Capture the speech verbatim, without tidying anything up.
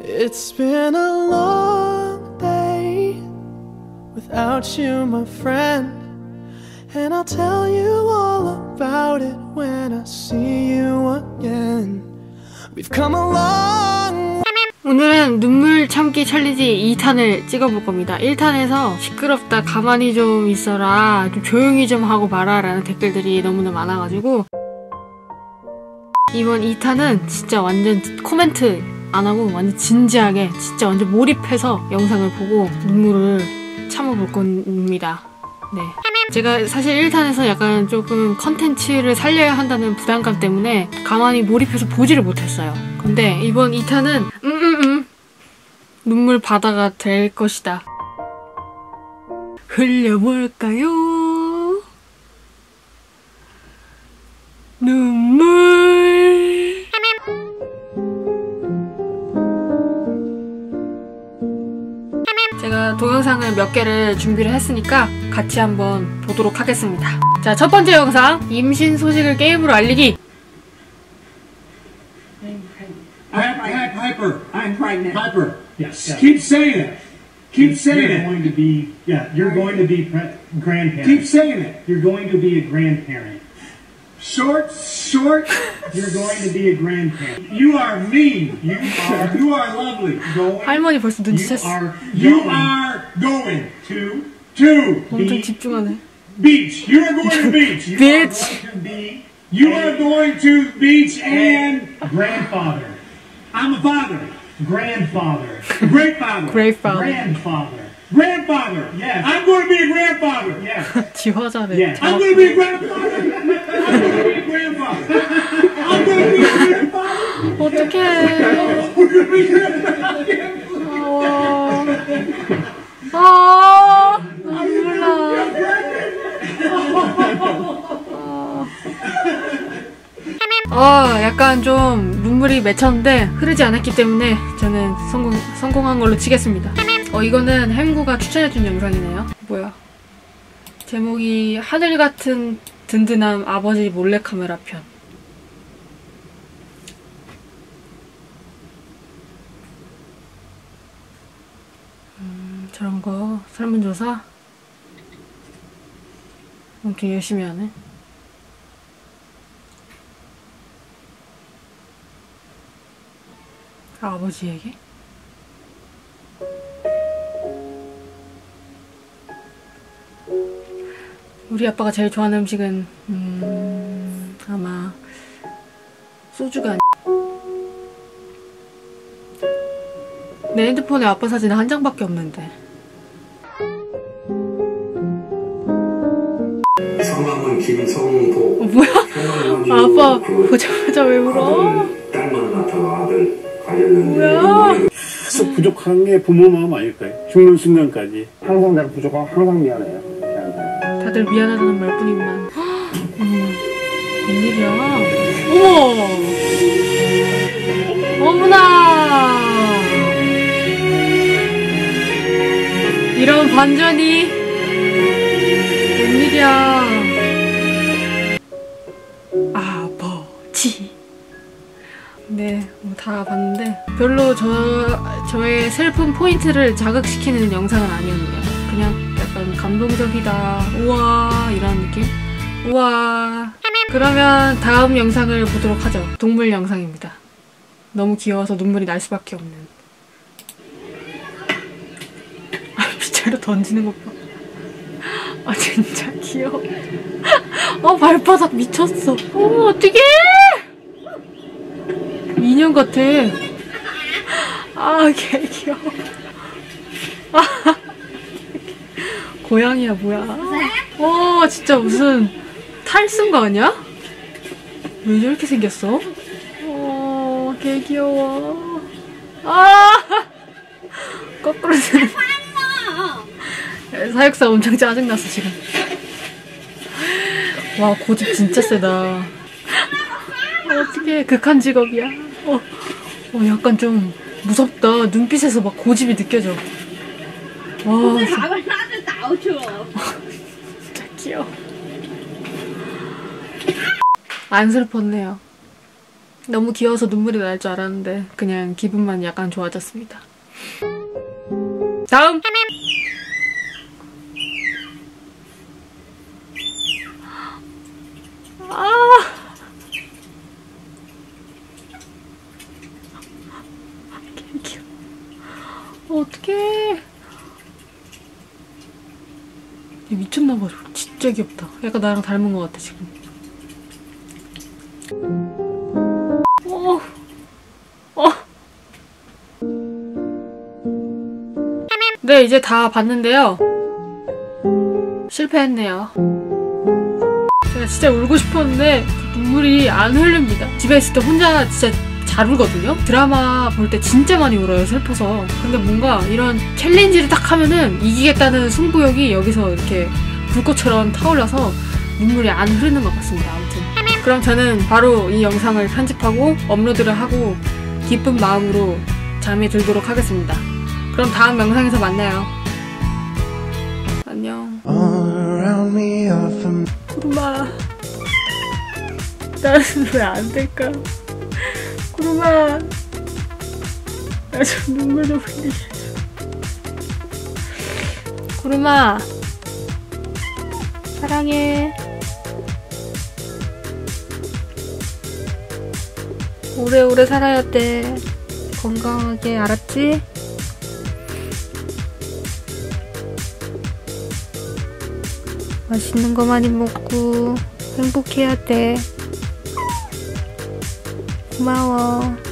It's been a long day without you, my friend, and I'll tell you all about it when I see you again. We've come a long way. 오늘은 눈물 참기 챌린지 이 탄을 찍어볼 겁니다. 일 탄에서 시끄럽다, 가만히 좀 있어라, 좀 조용히 좀 하고 봐라 라는 댓글들이 너무나 많아가지고 이번 이 탄은 진짜 완전 코멘트 안하고 완전 진지하게 진짜 완전 몰입해서 영상을 보고 눈물을 참아볼 겁니다. 네. 제가 사실 일 탄에서 약간 조금 컨텐츠를 살려야 한다는 부담감 때문에 가만히 몰입해서 보지를 못했어요. 근데 이번 이 탄은 음음음 눈물 바다가 될 것이다. 흘려볼까요? 눈물. 제가 동영상을 몇 개를 준비를 했으니까 같이 한번 보도록 하겠습니다. 자, 첫 번째 영상, 임신 소식을 게임으로 알리기. Hyper, I'm pregnant. Hyper, yes. Keep saying it. Keep saying it. You're going to be, yeah. You're going to be grandparent. Keep saying it. You're going to be a grandparent. Short, short. You're going to be a grandparent. You are mean. You are. You are lovely. Going. 할머니 벌써 눈치챘어. You are. You are going to to. 엄청 집중하네. Beach. You are going to beach. You Beach. Are going to be, you are going to beach and grandfather. I'm a father. Grandfather. Great father. Great father. Grandfather. Grandfather. Yes. I'm going to be a grandfather. Yes. 지화자네. Yes. I'm going to be a grandfather. I'm going to be a grandfather. I'm going to be a grandfather. 어떡해. We're going to be grandfather. 아, 아, 몰라. 아, 약간 좀 눈물이 맺혔는데 흐르지 않았기 때문에 저는 성공, 성공한 걸로 치겠습니다. 어, 이거는 햄구가 추천해준 영상이네요. 뭐야? 제목이 하늘 같은 든든함 아버지 몰래카메라 편. 음, 저런 거 설문조사? 엄청 열심히 하네. 아버지에게? 우리 아빠가 제일 좋아하는 음식은 음... 아마 소주가 아니... 내 핸드폰에 아빠 사진 한 장밖에 없는데. 성함은 김성복. 어, 뭐야? 아빠 보자마자 왜 울어? 딸만 낳다가 아들 뭐야? 계속 부족한 게 부모 마음 아닐까요? 죽는 순간까지 항상 내가 부족하고 항상 미안해요. 미안해요. 다들 미안하다는 말뿐이만. 어머, 웬일이야? 어머! 어머나! 이런 반전이 웬일이야? 아버지. 네, 뭐 다 봤는데 별로 저, 저의 슬픈 포인트를 자극시키는 영상은 아니었네요. 그냥 약간 감동적이다, 우와 이런 느낌? 우와. 그러면 다음 영상을 보도록 하죠. 동물 영상입니다. 너무 귀여워서 눈물이 날 수밖에 없는. 아, 빗자루 던지는 것 봐. 아, 진짜 귀여워. 어, 발바닥 미쳤어. 어, 어떡해! 인형 같아. 아, 개 귀여워. 아, 고양이야 뭐야. 와, 진짜 무슨 탈쓴 거 아니야? 왜 저렇게 생겼어? 어, 개 귀여워. 아, 거꾸로 쓰는. 사육사 엄청 짜증났어 지금. 와, 고집 진짜 세다. 어떡해, 극한 직업이야. 어, 어, 약간 좀 무섭다. 눈빛에서 막 고집이 느껴져. 와, 진짜 귀여워. 안 슬펐네요. 너무 귀여워서 눈물이 날 줄 알았는데 그냥 기분만 약간 좋아졌습니다. 다음! 아! 개 귀여워. 어떡해. 얘 미쳤나봐. 진짜 귀엽다. 약간 나랑 닮은 것 같아 지금. 어. 어. 네, 이제 다 봤는데요. 실패했네요. 제가 진짜 울고 싶었는데 눈물이 안 흘립니다. 집에 있을 때 혼자 진짜 잘 울거든요. 드라마 볼 때 진짜 많이 울어요, 슬퍼서. 근데 뭔가 이런 챌린지를 딱 하면은 이기겠다는 승부욕이 여기서 이렇게 불꽃처럼 타올라서 눈물이 안 흐르는 것 같습니다. 아무튼 그럼 저는 바로 이 영상을 편집하고 업로드를 하고 기쁜 마음으로 잠이 들도록 하겠습니다. 그럼 다음 영상에서 만나요. 안녕. 구름아, 나는 왜 안 될까? 구름아, 나 좀 눈물 좀 흘리게 해줘. 구름아, 사랑해. 오래오래 살아야 돼. 건강하게, 알았지? 맛있는 거 많이 먹고 행복해야 돼. 고마워.